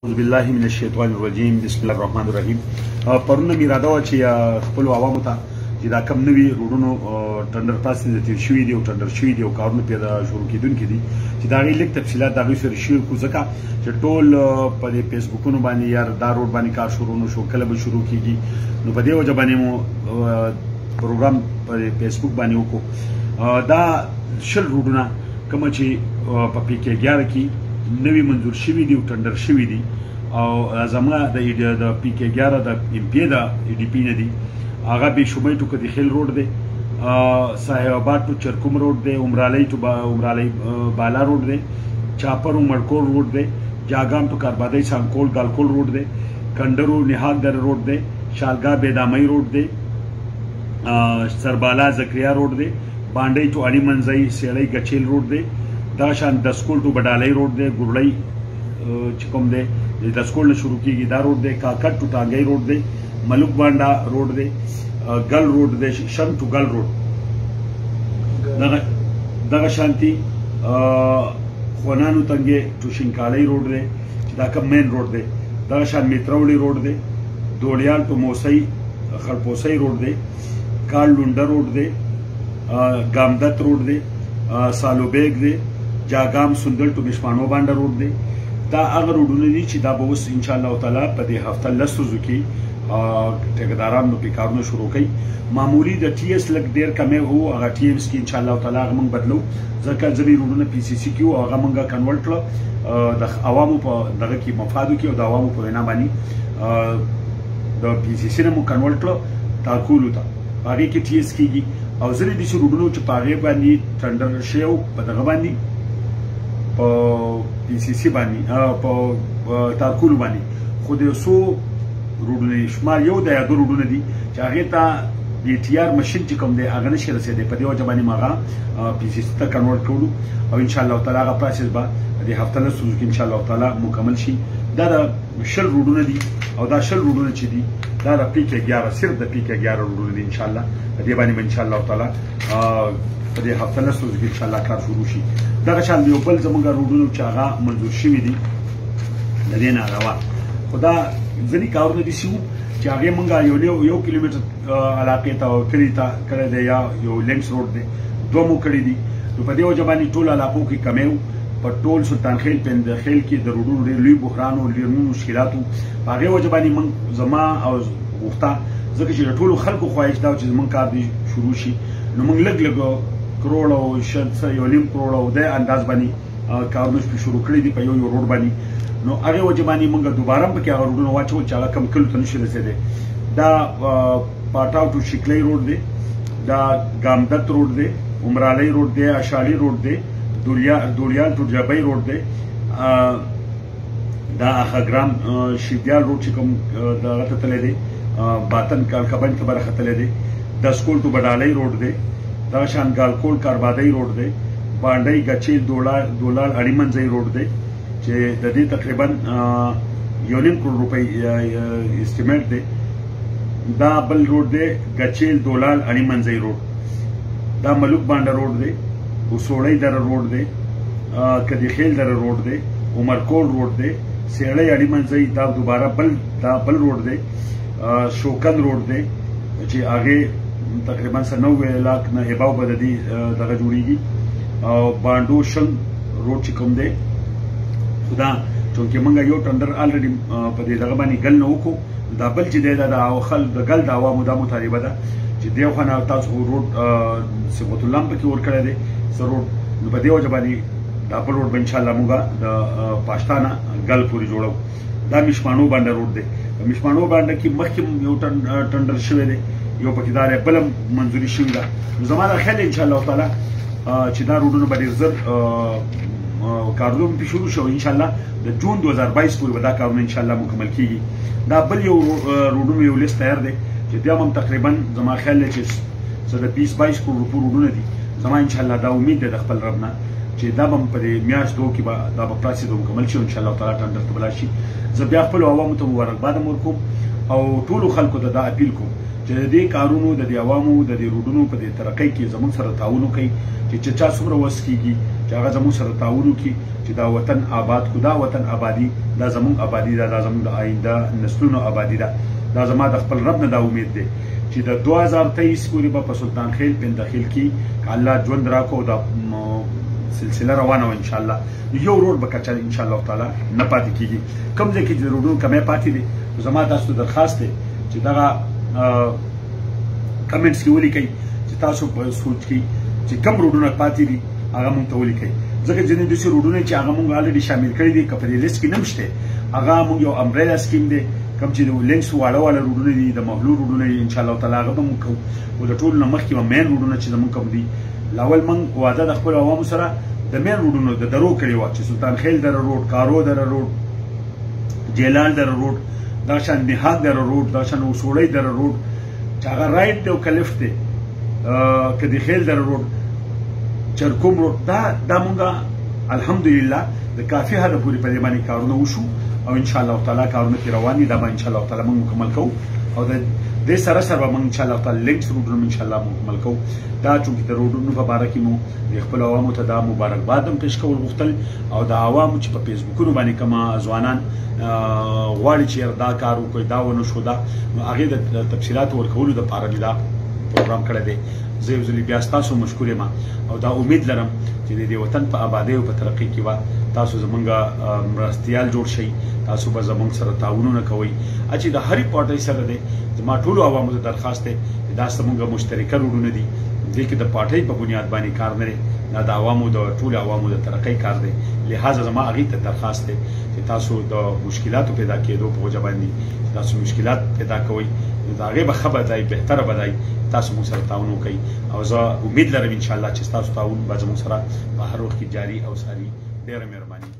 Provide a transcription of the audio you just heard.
اعوذ بالله من الشیطان الرجیم بسم الله الرحمن الرحیم. پرونه می اراده و چې خپل عوامو ته چې دا کم نوي روډونو ټندر تاسو د تیر شوي دي او ټندر شوي دي او کارونه پیدا شروع کیدونکي دي چې دا غي لیک تفصيلات دا غي سره شیر کو ځکه چې ټول په فیسبوکونو باندې یا دا روډ باندې کار شروع نو شو کله به شروع کیږي نو په دې وجه باندې مو پروګرام په فیسبوک باندې وکړو. دا شل روډونه کوم چې په پی کې 11 کې نوی منظور شوی دی او ټندر شوی دی او زموږ د پی کې 11 د ام پی دا ډی پی نه دی هغه به شومې ټکو د خیل روډ دی صاحب آباد ټو چرکوم روډ دی عمرالۍ ټو عمرالۍ بالا روډ دی چاپر مړکول روډ دی جاګام ټو کاربادای سانکول ګالکول روډ دی کندرو نهاګ در روډ دی شالګا بيدامي روډ دی سربالا زکریا روډ دی باندې ټو اړی منځي سیړی غچیل روډ دی دا شان د سکول ټو بډالۍ روډ دی ګورلۍ چې کوم دی د سکول نه شروع کیږي دا روډ دی کاکټ ټو ټانګي روډ دی ملوک بانډا روډ دی ګل روډ دی شم ټو ګل روډ دغه شانتي خونانو تنګي ټو شینکالۍ روډ دی چې دا کوم مین روډ دی دغه شان میترولی روډ دی دوړیال ټو موسی خړپوسی روډ دی کال لونډر روډ دی ګامدت روډ دی سالو بیگ دی جاګام سندل ټو مشپانو باندې روډ دی دا هغه روډونه دي چې دا به اوس ان شاء الله تعالی په دې هفته لسو کې ټیکداران نو پکارونه شروع کړي. معمولی د ټي اس لګ ډیر کمه هو هغه ټي ایمز کې ان شاء الله تعالی هغه موږ بدلو ځکه ځبي روډونه پی سی سی کیو هغه موږ کنورټ کړو د عوامو په دغه کې مفادو کې او د عوامو په وینا باندې د پی سی سی نه مو کنورټ کړو تاکولو ته هغه کې ټي اس کېږي او زری دي چې روډونو چې پاغه باندې ټندر شیو په دغه باندې په پی سی سی باندې په تاکولو باندې خو د سو روډونه شمار یو د یادو روډونه دي چې هغه ته د ټي آر ماشين چې کوم دی هغه نشي رسیدي په دې وجه باندې ماغه پی سی سی ته کنورټ کړو او ان شاء الله تعالی هغه پروسس به د هفته له سوزو کې ان شاء الله تعالی مکمل شي. دا د شل روډونه دي او دا شل روډونه چې دي دا د پی کې 11 صرف د پی کې 11 روډونه دي ان شاء الله په دې باندې ان شاء الله تعالی په دې هفته له سوزو کې ان شاء الله کار شروع شي. دا شان یو بل زمونږ روډونو چې هغه منظور شوی دي د دې نه علاوه خدا ځنی کارونه دي چې هغه مونږه یو کیلومتر علاقې ته کړی تا کړی دی یا یو لینکس روډ دی دوه مو کړی دي نو په دې وجه باندې ټول علاقو کې کمیو په ټول سلطان خیل پند خیل کې د روډونو ډېر لوی بحران او ډېر مشکلاتو هغه وجه باندې مونږ زما او غوښتا ځکه چې ټول خلکو خواهش دا چې مونږ کار دی شروع شي نو مونږ لګ کروڑ او شت یو نیم کروڑ او د انداز باندې کارونه شروع کړی دي په یو روډ باندې نو هغه وجه باندې مونږ دوباره په کې هغه روډونه واچو چې هغه کم کلو ته نشي رسیدي. دا پاټاو ټو شکلې روډ دی دا ګامدت روډ دی عمرالۍ روډ دی اشالی روډ دی دوړیال ټو جبای روډ دی دا اخګرام شیدیال روډ چې کوم دغه ته تللی دی باطن کالکبن ته برخه تللی دی د سکول ټو بډالۍ روډ دی دا شان ګالکول کاربادای روډ دی باندې غچیل دولال اړی منځي روډ دی چې د دې تقریبا 1.5 کروڑ روپۍ استیمیټ دی. دا بل روډ دی غچیل دولال اړی منځي روډ دا ملوک باندې روډ دی وسوړی در روډ دی کدی خیل در روډ دی عمرکول روډ دی سیړی اړی منځي دا دوباره بل روډ دی شوکن روډ دی چې هغه تقریبا 90 लाख نه هباو بددي دغه جوړیږي او باندو شن روډ چې کوم دی خدا چونکه موږ یو ټندر الریډي په دې دغه باندې ګل نه وکړو دا بل چې دی دا او خل د ګل د عوامو د مطالبه ده چې دیو خانه تاسو روډ سبوت الله په کې ور کړی دی سر روډ نو په دې وجه باندې دا بل روډ ان شاء الله موږ د پښتانه ګل پوری جوړو. دا مشمانو باندې روډ دی مشمانو باندې کې مخکې یو ټندر شوی دی یو پکیدار بلم منځوري شوی ده نو زموږ خیال ان شاء الله تعالی چې دا روډونه به ډیر زر کارونه شروع شو ان شاء الله د جون 2022 پورې دا کارونه ان شاء الله مکمل کیږي. دا بل یو روډونو یو لیست تیار دی چې دا هم تقریبا زما خیال چې 20-22 کروڑ روډونه دي زما ان شاء الله دا امید ده د خپل ربنا چې دا هم په میاشتو کې به دا په پراسي دوه مکمل شي ان شاء الله تعالی ټندر ته بلا شي. زه بیا خپل عوامو ته مبارکباد ورکوم او ټول خلکو ته دا اپیل کوم چې د دې کارونو د عوامو د روډونو په ترقۍ کې زموږ سره تعاون وکړي چې چا څومره وس کیږي چې هغه زموږ سره تعاون وکړي چې دا وطن آباد کو. دا وطن آبادی دا زمونږ آبادی دا زمونږ د آینده نسلونو آبادی دا زما د خپل رب نه دا امید دی چې د 2023 پورې به په سلطان خیل پندخیل کې الله ژوند راکو دا سلسله روانه و ان شاء الله. یو روډ به کچا ان شاء الله تعالی نه پاتې کیږي. کوم ځای کې چې روډونو کمې پاتې دي زما تاسو درخواست دی چې دا کمنټس کې ولیکئ چې تاسو په سوچ کې چې کوم روډونه پاتې دي هغه مونږ ته ولیکئ. ځکه ځینې داسې روډونه چې هغه مونږ الریډي شامل کړي دي که په دې لیست کې نه شته هغه مونږ یو امبریلا سکیم دی کوم چې د لینکس واړه روډونه دي د محلول روډونه دي ان شاء الله تعالی هغه به مونږ کوو. او د ټولو نه مخکې به مین روډونه چې زمونږ کوم دي لاول مونږ واده د خپلو عوامو سره د مین روډونو د درو کړې وه چې سلطان خیل دره روډ، کارو دره روډ، جیلان دره روډ، دا شان نهاد دره روډ، دا شان وسوړی دره روډ چې هغه رایټ دی او که لیفټ دی، که د خیل دره روډ، چرکوم روډ، دا مونږه الحمدلله د کافي حده پورې په دې باندې کارونه وشو او ان شاء الله تعالی کارونه کې روان دي. دا به ان شاء الله تعالی موږ مکمل کوو او د دې سره به موږ ان شاء الله تعالی لینکس روډونه ان شاء الله مکمل کوو. دا چونکې د روډونو په باره کې مو د خپل عوامو ته دا مبارکباد هم پیش کول غوښتل او د عوامو چې په فیسبوکونو باندې کومه ځوانان غواړي چې دا کار وکړي دا ونه شو دا هغې د تفصیلات ورکولو دپاره مې دا پروګرام کړی دی. زه یو ځلې بیا ستاسو مشکور یم او دا امید لرم چې د دې وطن په آبادۍ او په ترقۍ کې به تاسو زمونږ مرستیال جوړ شئ، تاسو به زمونږ سره تعاونونه کوئ. چې د هرې پارټۍ سره دی زما ټولو عوامو ته درخواست دی چې دا زمونږ مشترکه روډونه دي، دې کې د پارټۍ په بنیاد باندې کار نه دی، دا د عوامو د ټولو عوامو د ترقۍ کار دی. لہذا زما هغې ته درخواست دی چې تاسو د مشکلاتو پیدا کېدو په وجه باندې تاسو مشکلات پیدا کوئ د هغې به ښه بدای بهتره بدای تاسو موږ سره تعاون وکړئ او زه امید لرم انشاءالله چې ستاسو تعاون به زموږ سره په هر وخت کې جاري او ساري. ډېره مهرباني.